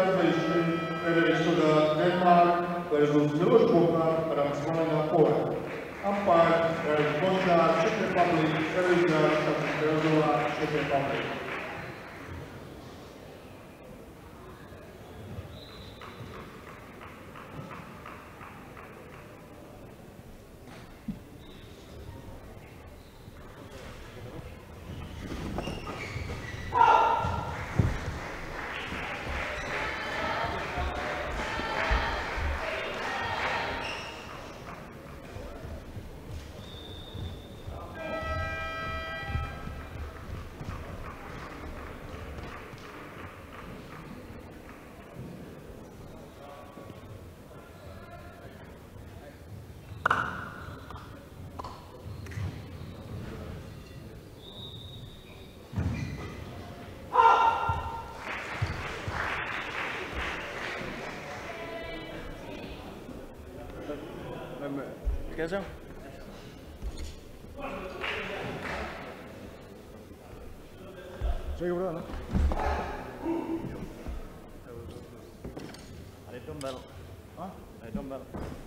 translation, Frederik Soga, Denmark versus Miloš Bochar, Adam Svalina, Poland. Umpire, Eric Bončar, Czech Republic, Elisa Berezová, Czech Republic. Together. Säg bra, eller? Det är dumbbell. Va? Det är dumbbell.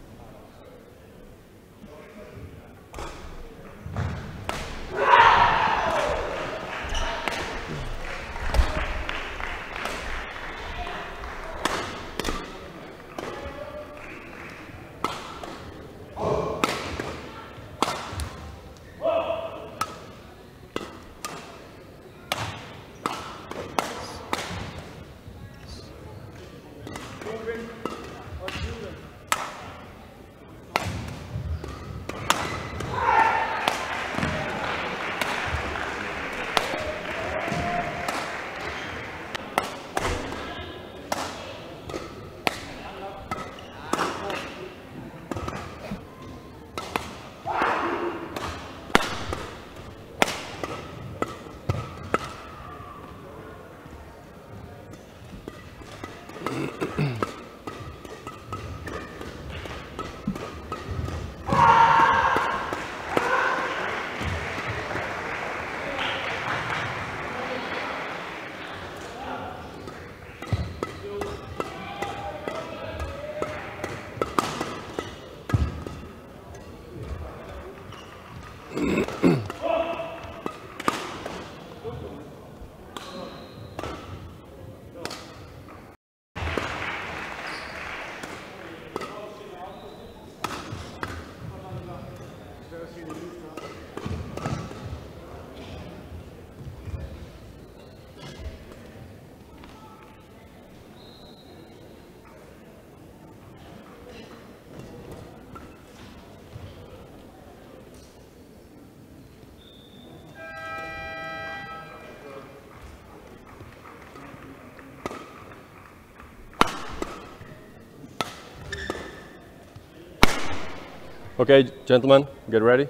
Okay, gentlemen, get ready.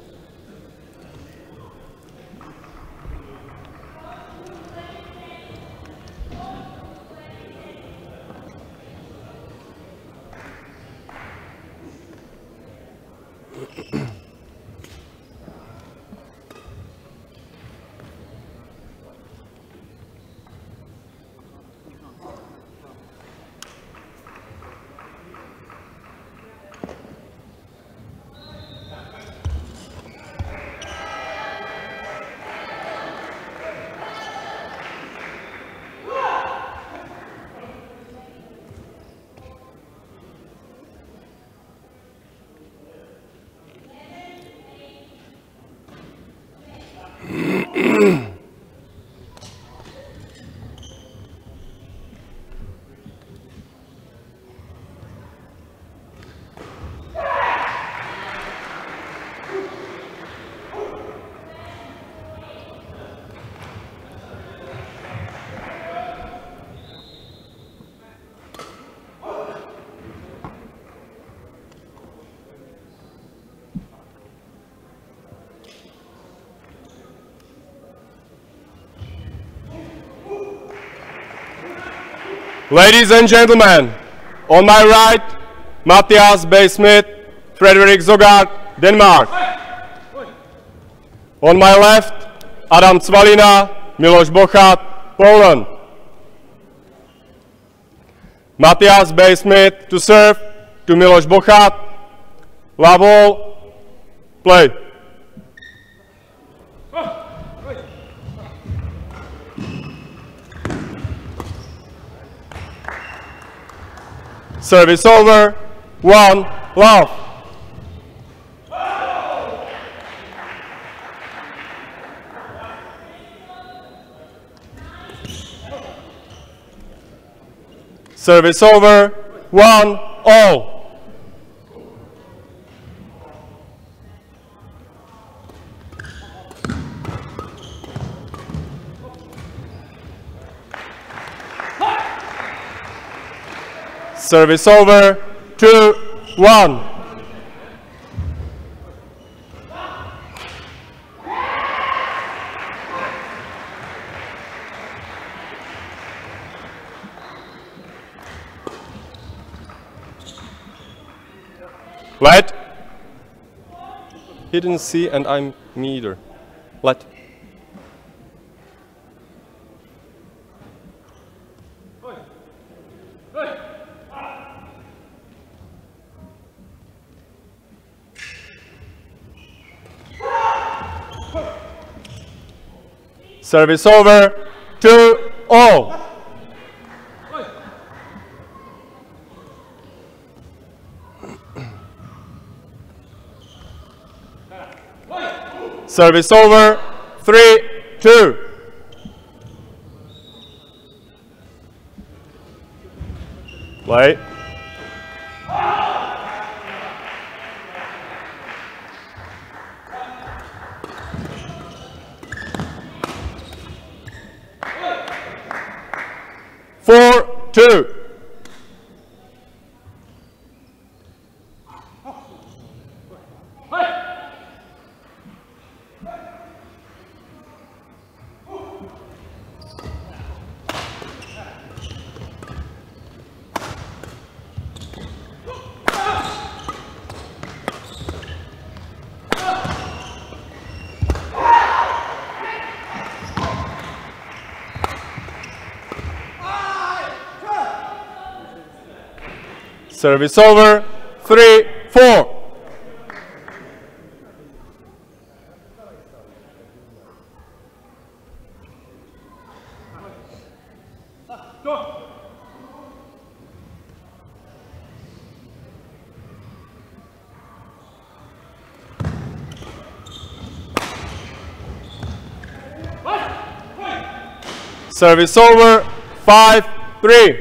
Ladies and gentlemen, on my right, Matthias B. Smith, Frederik Soga, Denmark. On my left, Adam Svalina, Miloš Bochar, Poland. Matthias Baysmith to serve to Miloš Bochat. Love all, play. Service over, 1, love. Service over, 1, all. Service over, 2, 1. Let. He didn't see and I'm neither. Let. Service over, 2, all. Service over, 3, 2. Play. Four, 2. Service over, 3, 4. Service over, 5, 3.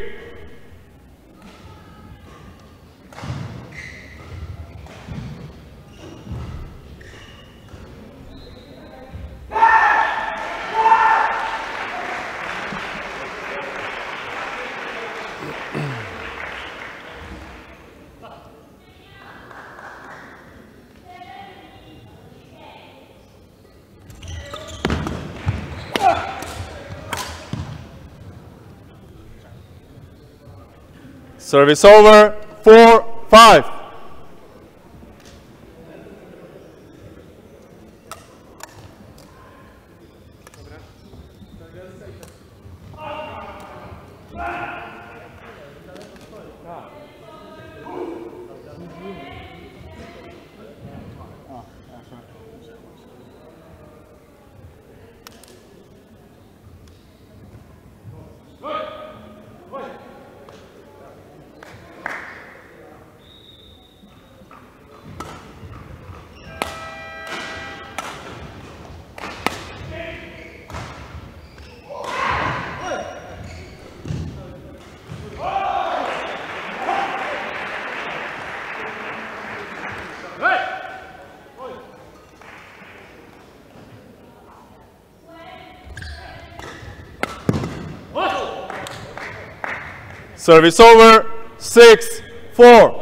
Service over, 4, 5. Service over, 6, 4.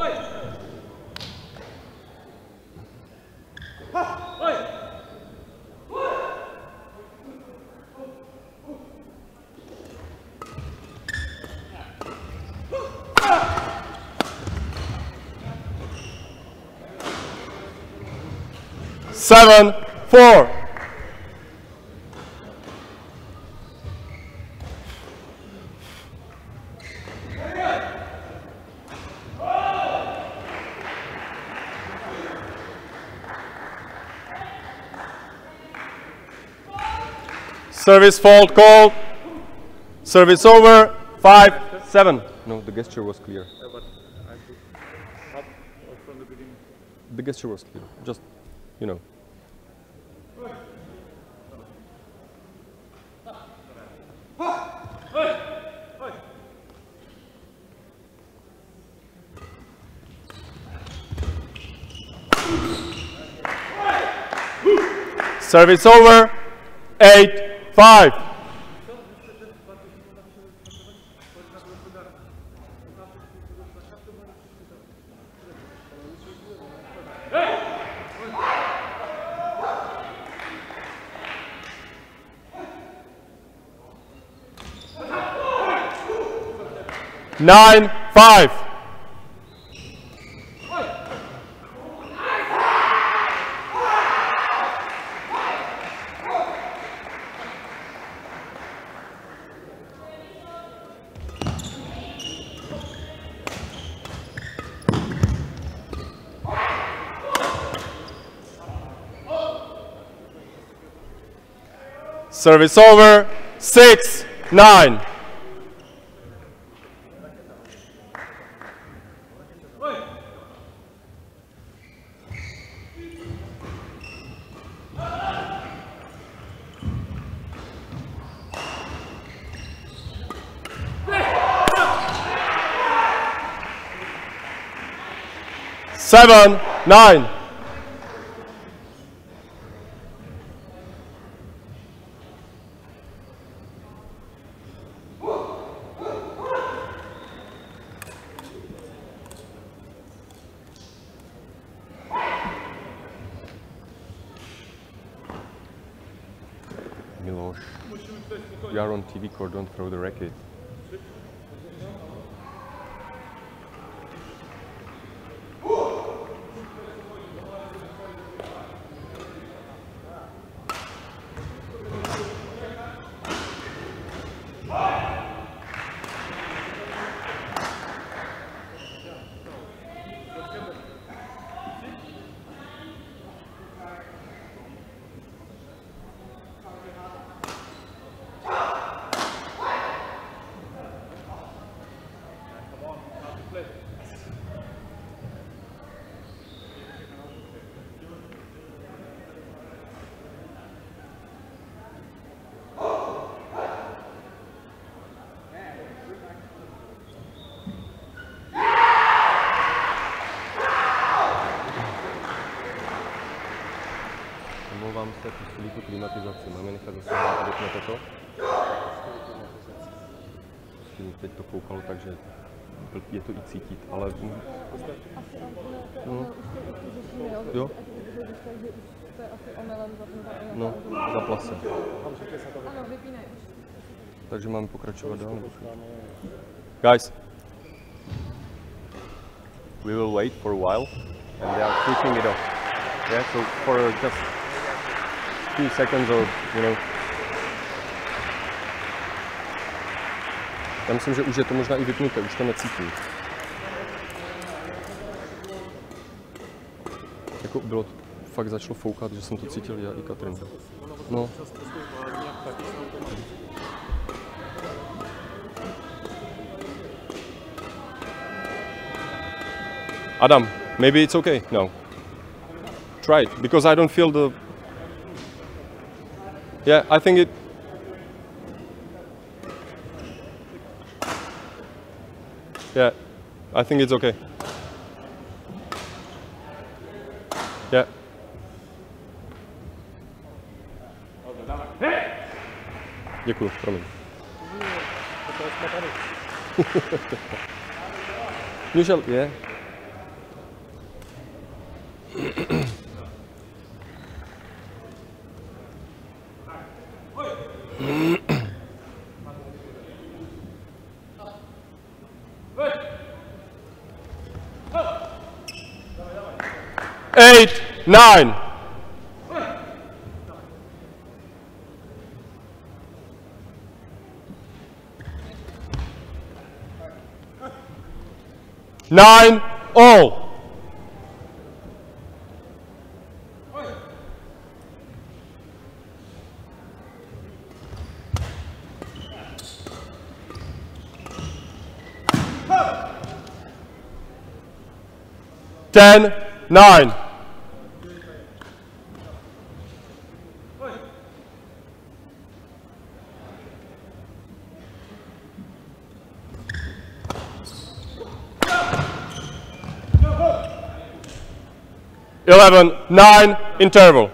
Seven, 4. Service fault called. Service over. 5-7. No, the gesture was clear. Yeah, but I put up from the beginning. The gesture was clear. Just, you know. Service over. 8-5. Nine, 5. Service over. 6-9. Seven, 9. Miloš, you are on TV court, don't throw the racket. Omlouvám se, pustili tu klimatizaci. Máme nechat zase hrát a vypnete to? Teď to koukalo, takže je to i cítit, ale... No. Jo? No, zapla se. Takže máme pokračovat dál. Guys, we will wait for a while and they are switching it off. Yeah, so for just few seconds or, you know. Já myslím, že už je to možná i vypnuté, už to necítím. Jako bylo to, fakt začalo foukat, že jsem to cítil já i Katrin. No. Adam, maybe it's okay now. Try it, because I don't feel the... Yeah, I think it... Yeah, I think it's okay. Yeah. Děkuju, promiň. Michel, yeah. Eight, 9. Nine, all. 10-9. Eleven, 9, interval.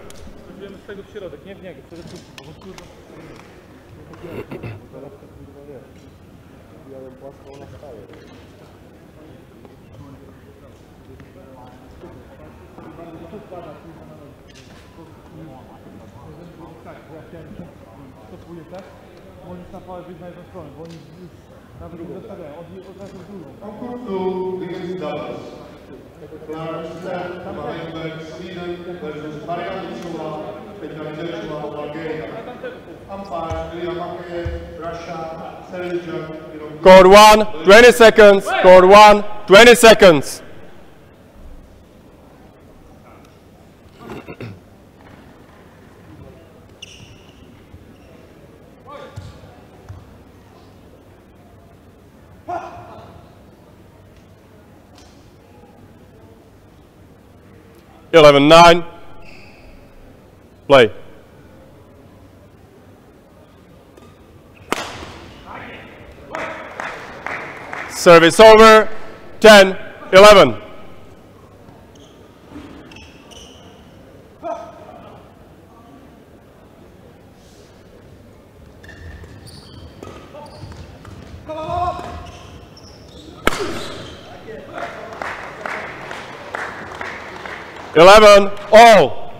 Concurso Ligas Doubles. Clarence Weinberg, Sweden versus Marian Mitsula, Petra Nedechova, Bulgaria. Umpire Ilya Makeyev, Russia, Sergej. Code 1, 20 seconds. Code 1, 20 seconds. Eleven, 9. Play. Service over. 10, 11. Eleven, all.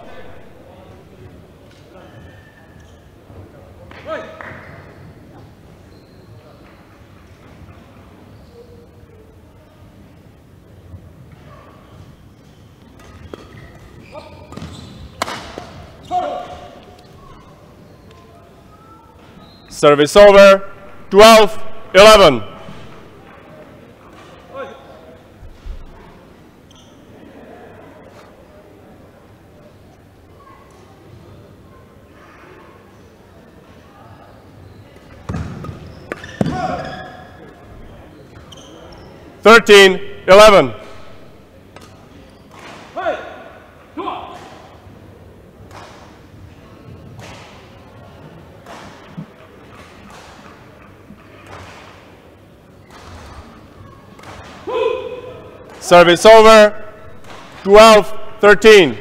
Service over. 12, 11. Thirteen, 11. Service over. 12, 13.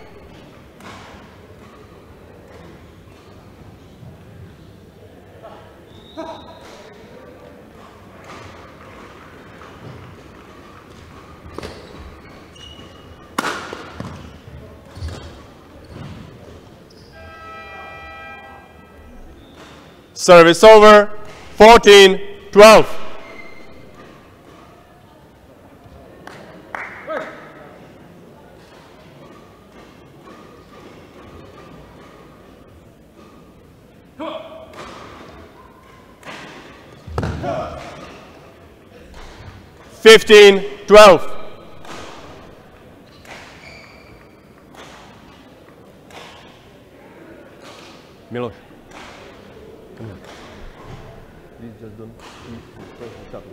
Service over. 14, 12. Fifteen, 12. Miloš. Please just don't press the button.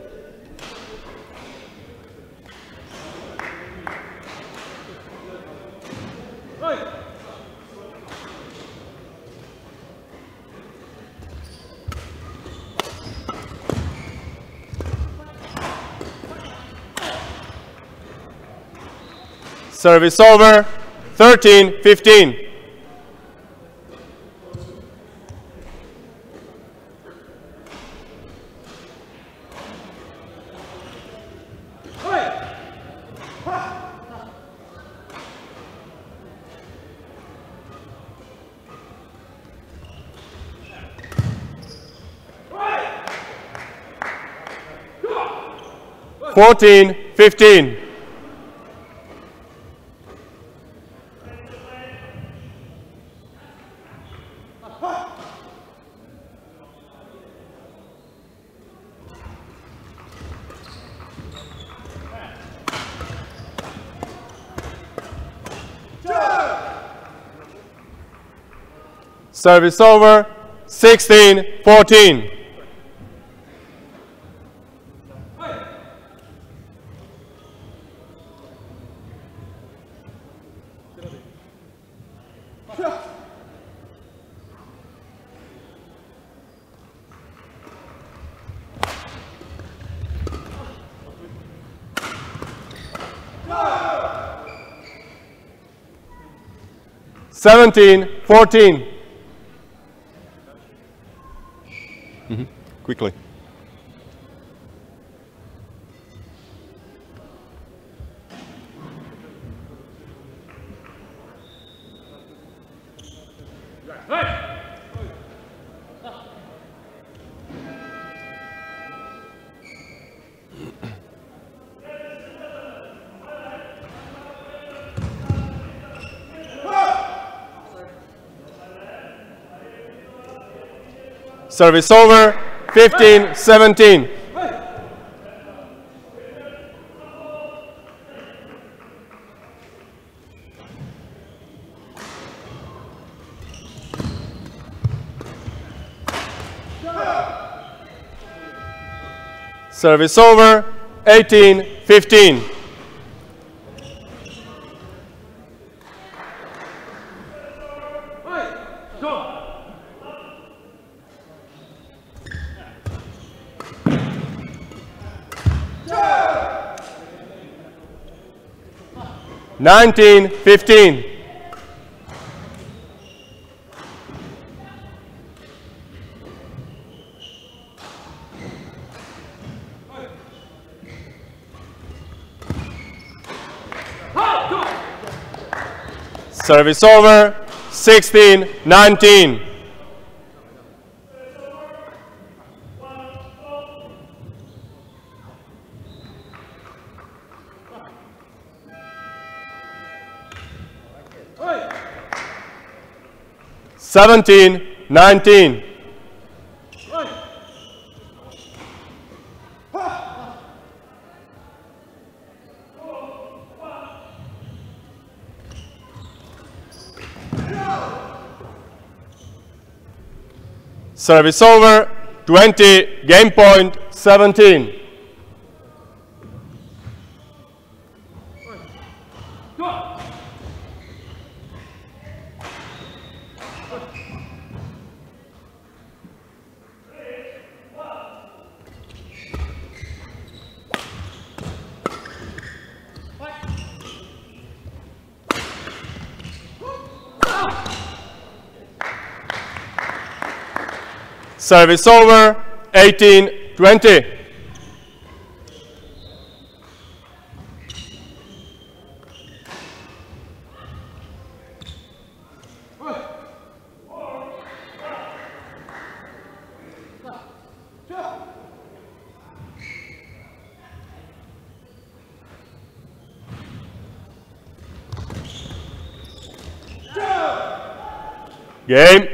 Service over. 13, 15. Fourteen, 15. Service over. 16, 14. 17-14. Quickly. Service over, 15-17. Service over, 18-15. Nineteen, 15. Service over, 16-19. Seventeen, 19. Service over, 20, game point, 17. Service over, 18-20. Game.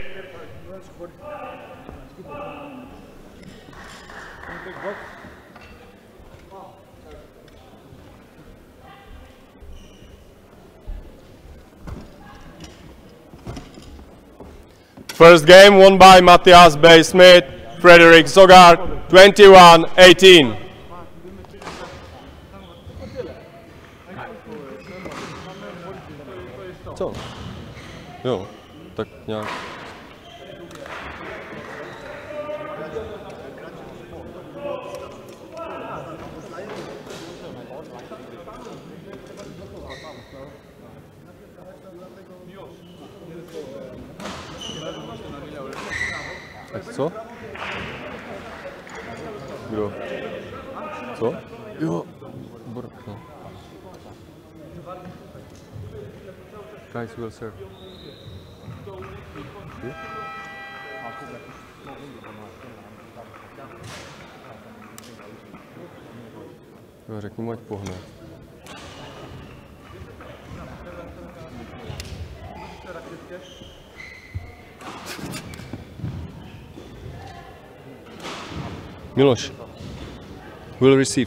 First game won by Matthias Bay-Smith, Frederick Zogart, 21-18. Co? Jo, tak nějak. Co? Kdo? Co? Jo. No. Guys will serve. Jo, řekni mu, ať pohne. Miloš, will receive.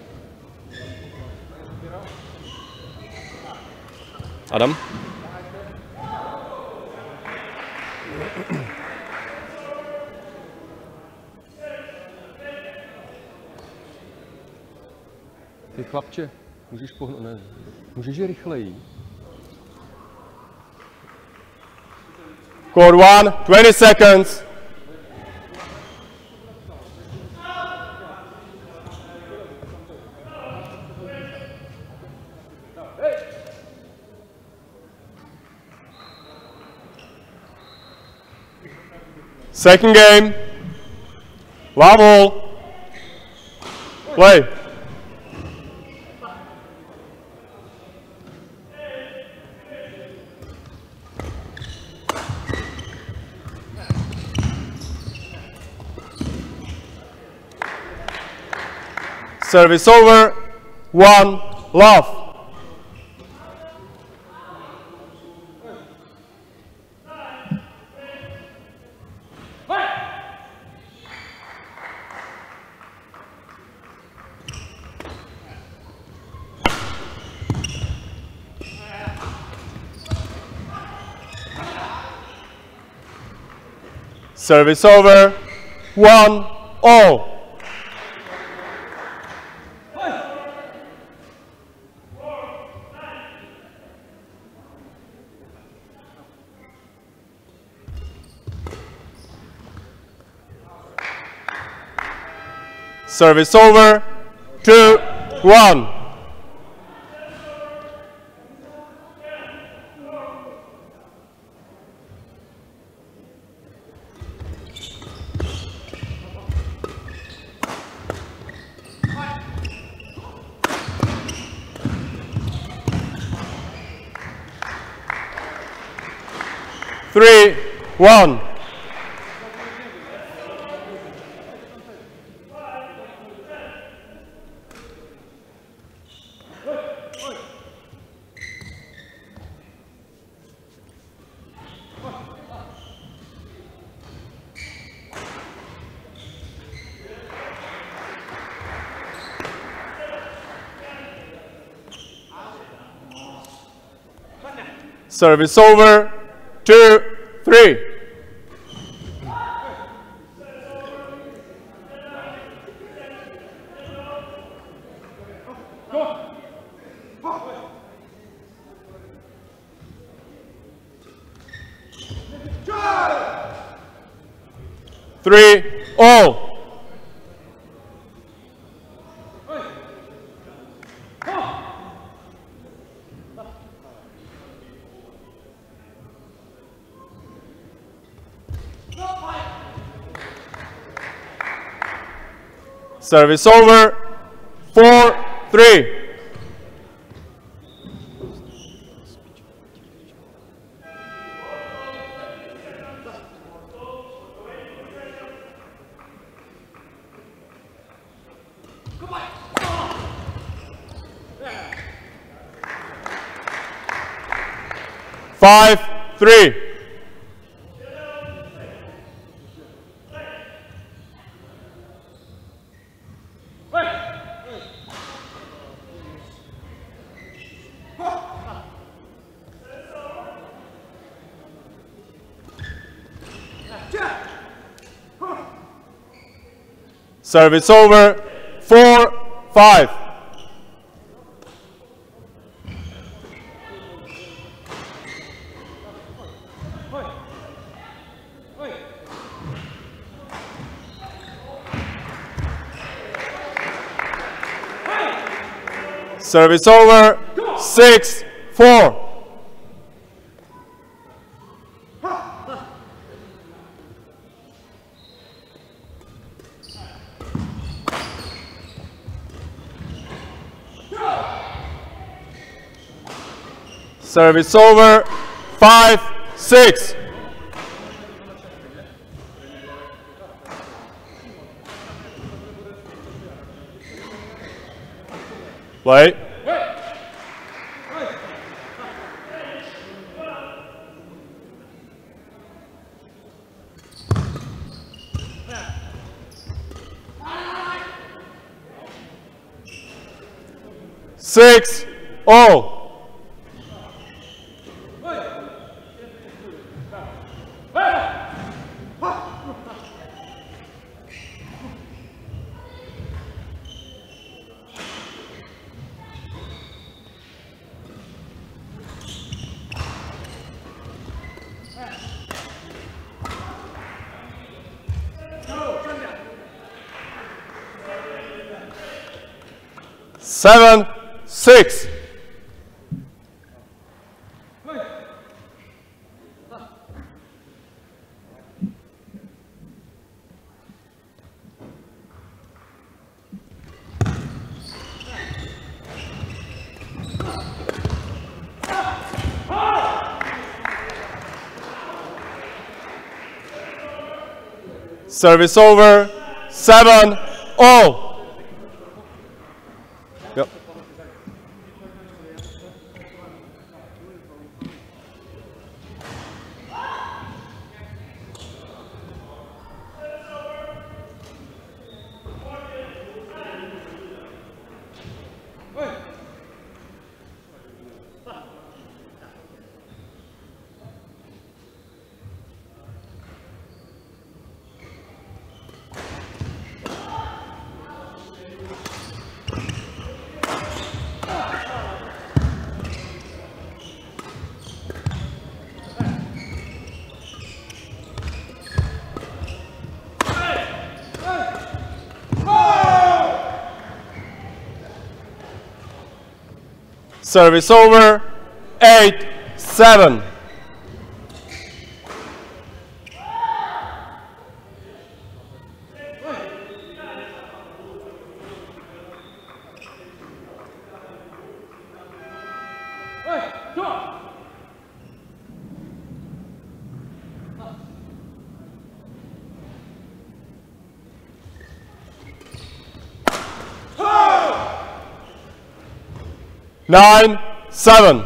Adam? Ty chlapče, můžeš pohnout, ne, můžeš je rychleji. Code 1, 20 seconds. Second game. Love all. Play. Service over. 1, love. Service over. 1-all. Service over. 2-1. Three, 1. Service over. 2-3. Three, all. Service over. 4-3. Five, 3. Service over. 4-5. Service over. 6-4. Service over. 5-6. Play. Six, all. Seven, 6. Service over. 7-all. Yep. Service over. 8-7. Nine, 7.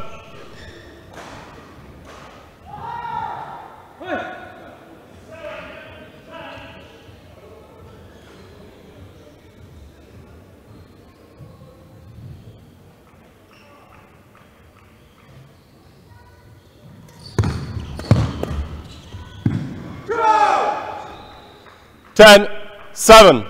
Ten, 7.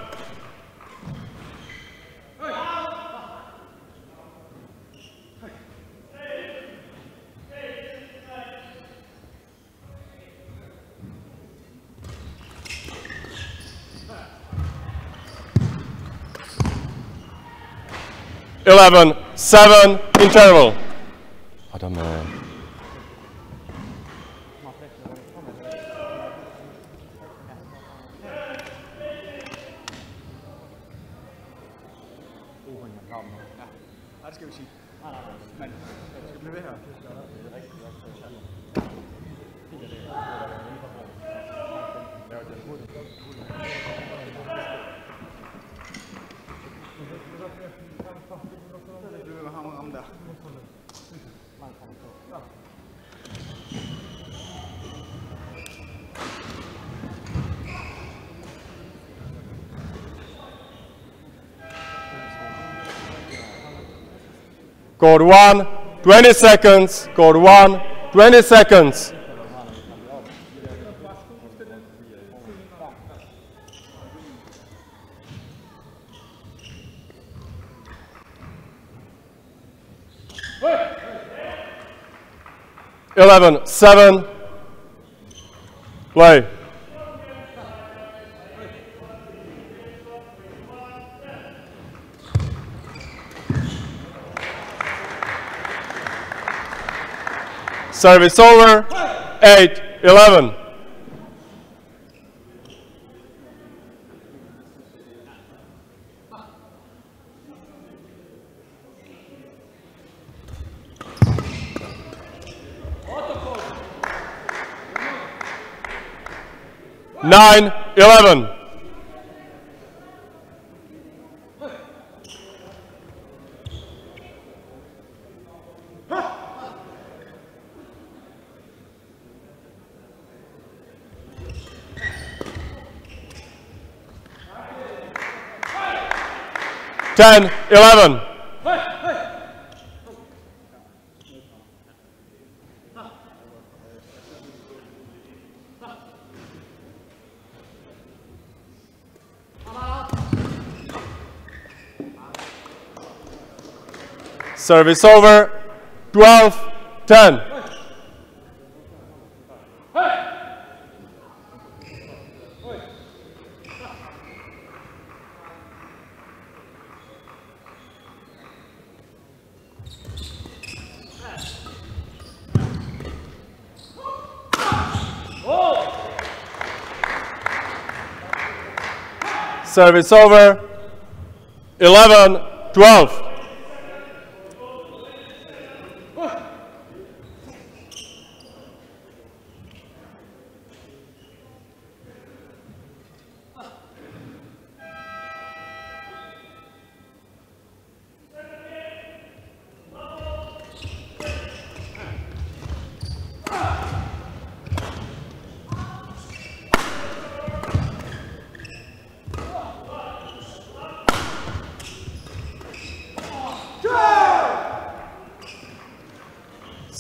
Eleven, 7, interval. Adame. Code 1, 20 seconds. Code 1, 20 seconds. Eleven, 7. Play. Service over. 8-11. Nine, 11. Ten, 11. Service over. 12-10. Service over. 11-12.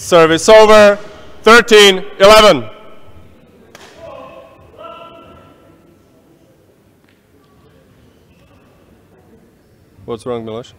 Service over, 13-11. What's wrong, Miloš?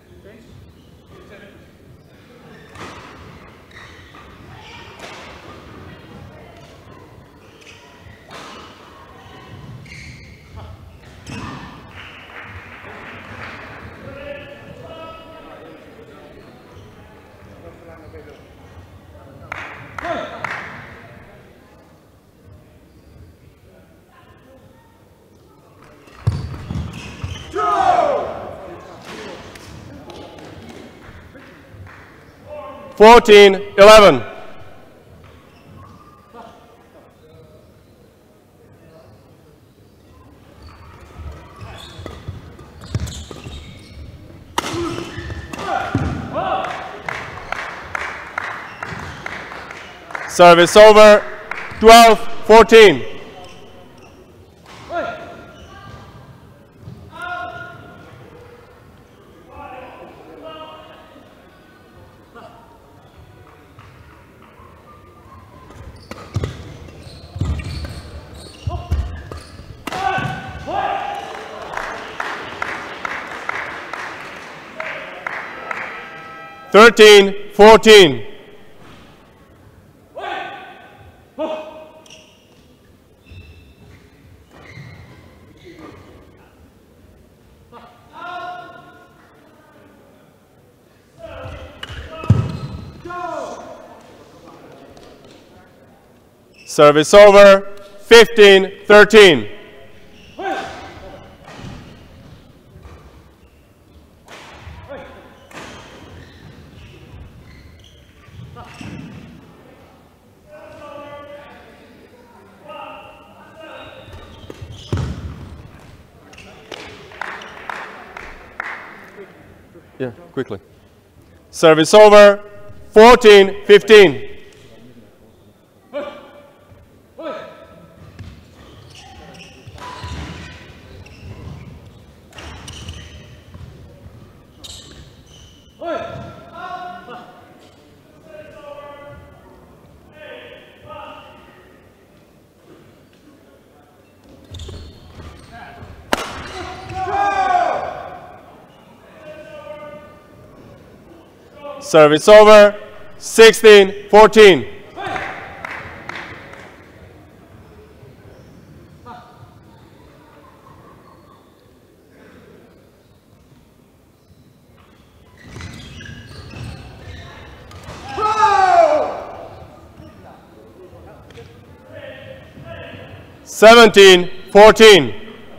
Fourteen, 11. Service over, 12-14. Thirteen, 14. Service over, 15-13. Yeah, quickly. Service over, 14-15. Service over, 16-14. Seventeen, 14.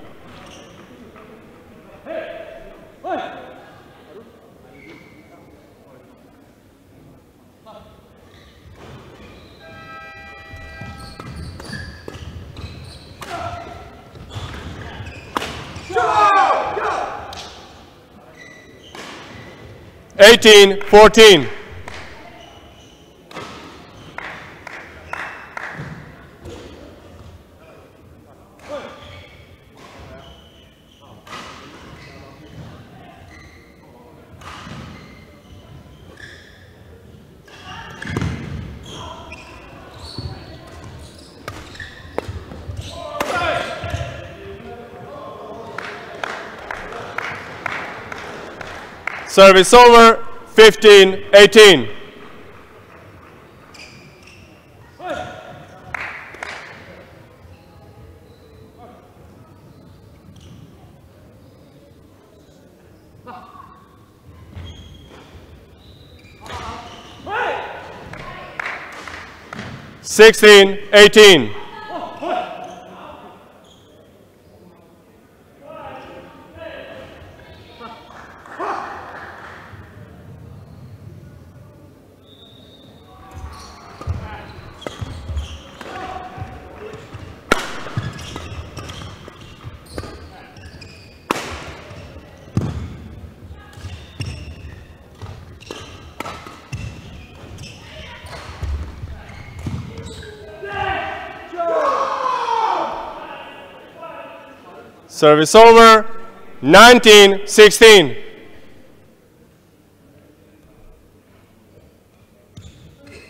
Eighteen, 14. Service over, 15-18. Sixteen, 18. Service over, 19-16.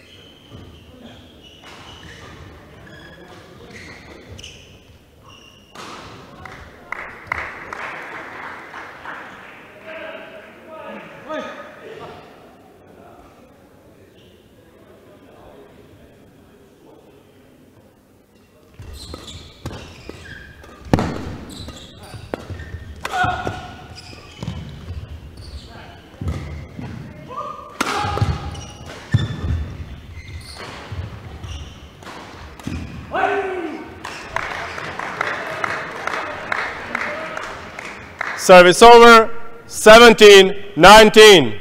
Service over, 17-19.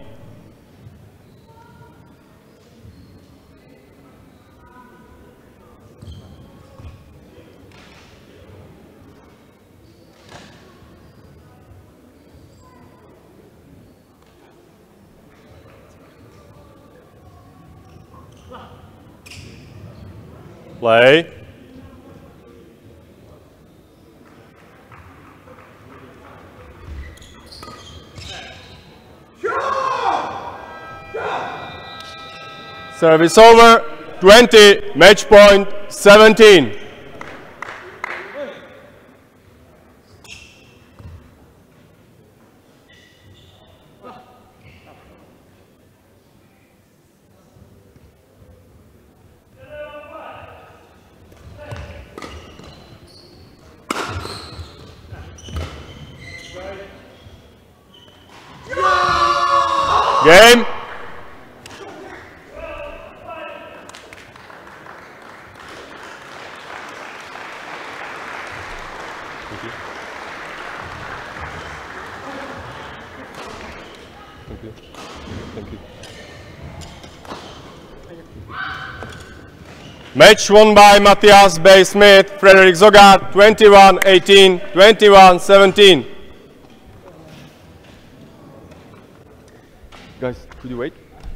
Play. Service over, 20, match point, 17. Game. Thank you. Match won by Matthias Bay Smith, Frederick Zogart, 21-18, 21-17. Guys, could you wait?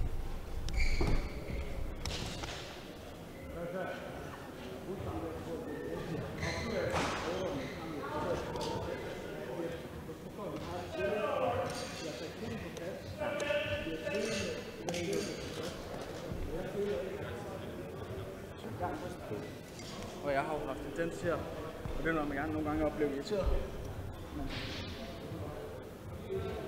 Og jeg har jo haft tendens til at begynde at nogle gange opleve irriteret.